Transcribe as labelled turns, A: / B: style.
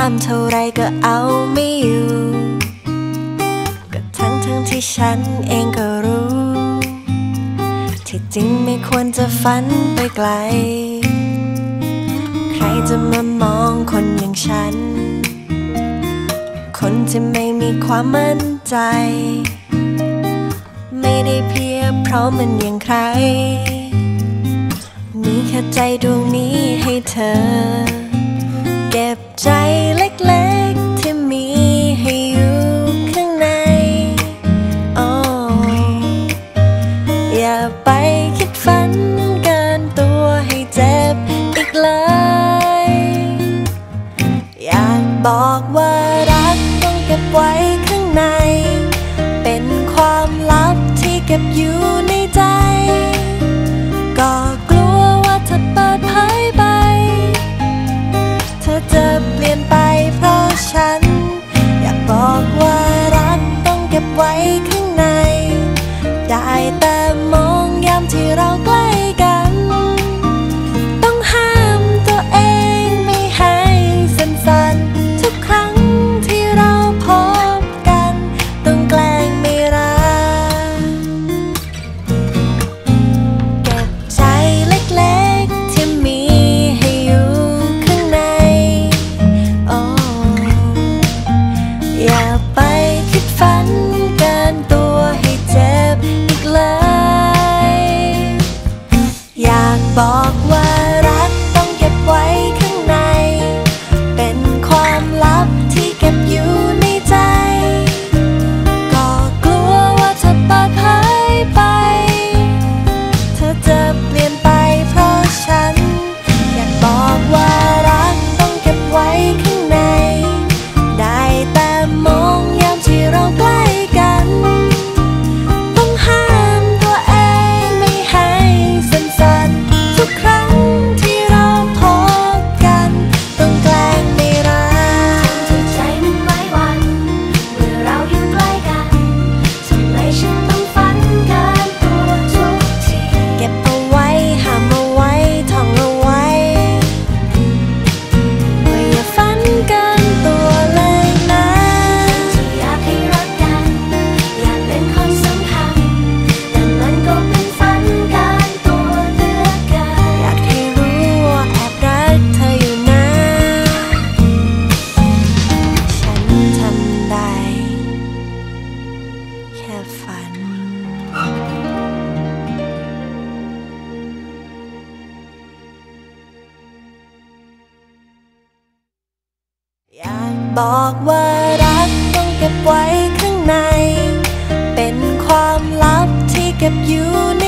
A: ามเท่าไรก็เอาไม่อยู่ก็ทั้งที่ฉันเองก็รู้ที่จริงไม่ควรจะฝันไปไกลใครจะมามองคนอย่างฉันคนที่ไม่มีความมั่นใจไม่ได้เพียบพร้อมเหมือนอย่างใครมีแค่ใจดวงนี้ให้เธอเก็บใจเล็กๆที่มีให้อยู่ข้างในอย่าไปคิดฝันเกินตัวให้เจ็บอีกเลยอยากบอกว่ารักต้องเก็บไว้ข้างในเป็นความลับที่เก็บอยู่ในใจก็กลัวว่าถ้าเปิดเผยไปเธอจะเปลี่ยนไปเพราะฉันอยากบอกว่ารักต้องเก็บไว้ข้างในได้แต่มองยามที่เราใกล้กันต้องห้ามตัวเองไม่ให้สั่นๆทุกครั้งที่เราพบกันต้องแกล้งไม่รักเก็บใจเล็กๆที่มีให้อยู่ข้างในอย่าไปคิดฝันเกินตัวให้เจ็บอีกเลยอยากบอกว่ารักต้องเก็บไว้ข้างในเป็นความลับที่เก็บอยู่ในใจก็กลัวว่าถ้าเปิดเผยไปเธอจะเปลี่ยนไปเพราะฉันอยากบอกว่ารักต้องเก็บไว้ข้างในได้แต่มองยามที่เราใกล้กันต้องห้ามตัวเองไม่ให้สั่นๆทุกครั้งที่เราพบกันต้องแกล้งไม่รัก
B: ที่ใจมันไว้วันเมื่อเราอยู่ใกล้กันทำไมฉันต้องฝันเกินตัวทุกที
A: เก็บเอาไว้ห้ามเอาไว้ท่องเอาไว้ว่าอย่าฝันเกินตัวเลยนะ
B: ที่อยากให้รักกันอยากเป็นคนสำคัญแต่มันก็เป็นฝันเกินตัวเหลือเกิน
A: อยากให้รู้ว่าแอบรักเธออยู่นะฉันทำได้แค่ฝันอยากบอกว่ารักต้องเก็บไว้ข้างในเป็นความลับที่เก็บอยู่ใน